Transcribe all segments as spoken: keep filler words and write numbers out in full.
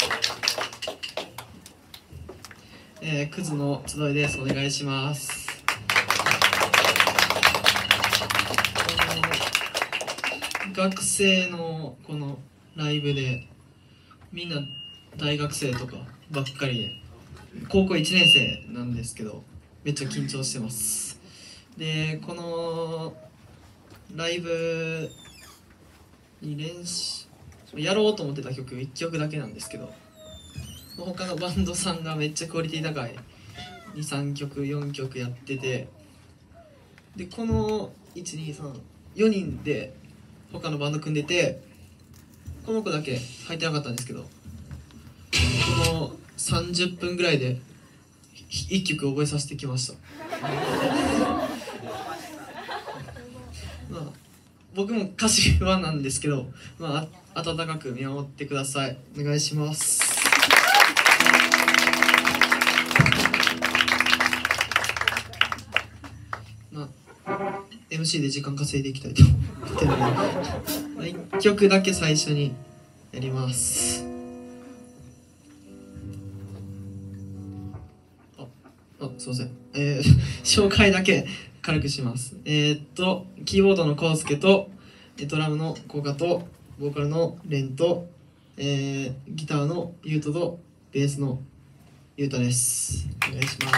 えー、クズの集いです。お願いします。学生のこのライブでみんな大学生とかばっかりで、高校いちねん生なんですけどめっちゃ緊張してます。でこのライブに練習やろうと思ってた曲いっきょくだけなんですけど、他のバンドさんがめっちゃクオリティ高いにさんきょくよんきょくやってて、でこのいちにさんよにんで他のバンド組んでて、この子だけ入ってなかったんですけど、このさんじゅっぷんぐらいでいっきょく覚えさせてきました。まあ僕も歌詞はなんですけど、まあ温かく見守ってください。お願いします。まあ エムシー で時間稼いでいきたいと思ってるので、まあ、いっきょくだけ最初にやります。あ、あ、すいません。えー、紹介だけ軽くします。えー、っとキーボードのコウスケとドラムのコウカとボーカルのレンと、えー、ギターのユウトとベースのユウタです。お願いします。「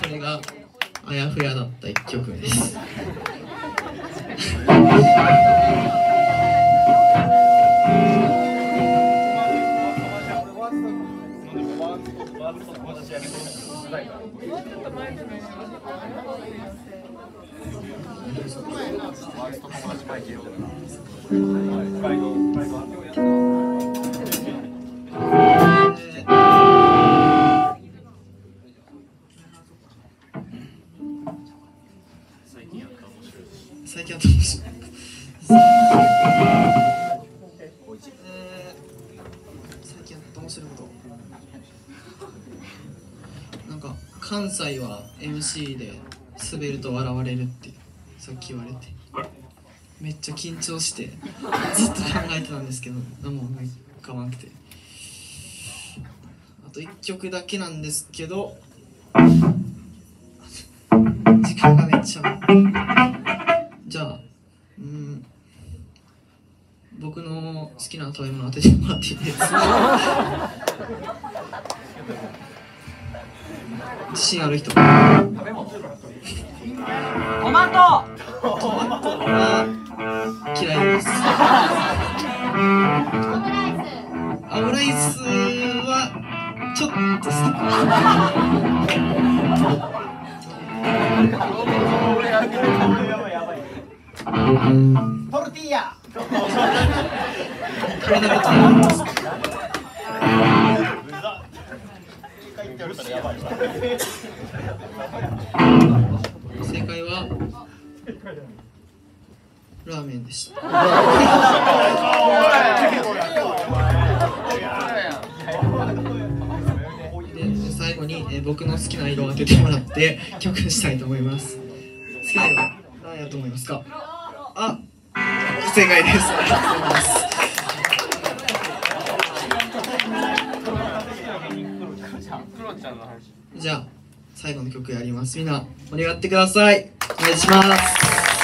れがあやふやだったいっきょくめです。最近あった面白い。最近あった面白いこと。なんか関西は エムシー で滑ると笑われるってさっき言われて、めっちゃ緊張してずっと考えてたんですけど何も思い浮かばなくて、あといっきょくだけなんですけど時間がめっちゃ。じゃあ、うん、僕の好きな食べ物当ててもらっていいですか？自信ある人。トマト。トマトは嫌いです。オムライスはちょっと好き。トルティーヤ。食べたことありますか？正解はラーメンでした。で最後に、えー、僕の好きな色を当ててもらって曲したいと思います。好きな色何やと思いますか？あ、正解です。ありがとうございます。じゃあ最後の曲やります。みんな盛り上がってください。お願いします。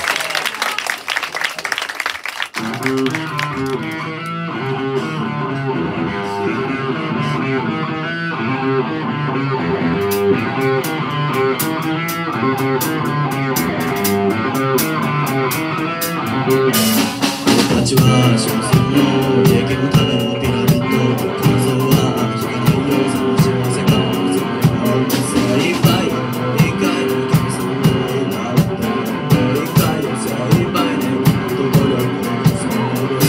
俺たちは小説の経験のためのピラミッド、感想は聞かないよ。その幸せかもそれが精一杯理解の神様の笑顔で理解の精一杯で努力のその努力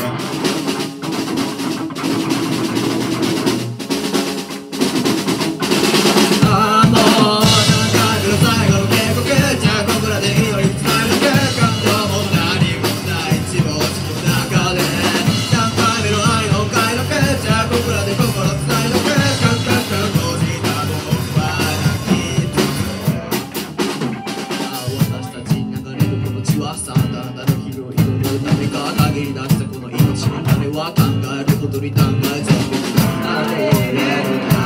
ああもう何回目の最後の警告、じゃあここらで祈り伝えるけ感情も何もない自分の中で何回目の愛の解読、じゃあここらで心伝えるけカンカンカン閉じた僕は泣きつつああ私たちに流れるこの血はさだんだん日々を彩るためか限り出したこの命の種は考えるほどに考え全部あれれれ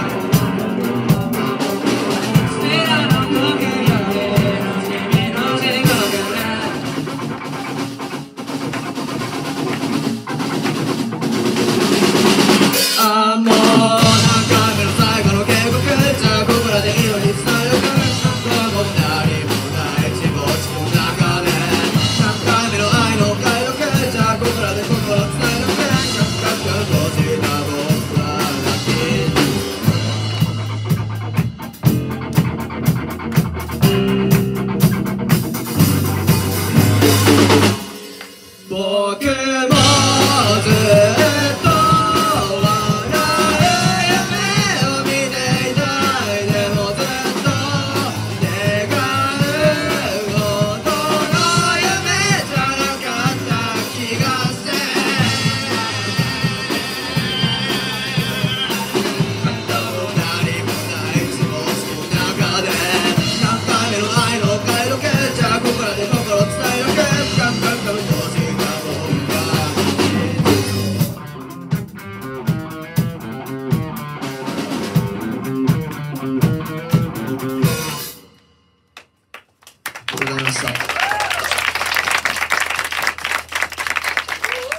ああもう何回目の最後の警告、じゃあここらで祈り伝えるからもう何もない自分の中で何回目の愛の解読、じゃあここらで心伝えるからカンカンカン閉じた僕は泣き僕もずっと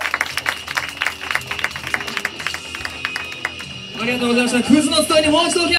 ありがとうございました。クズのスタイルもう一度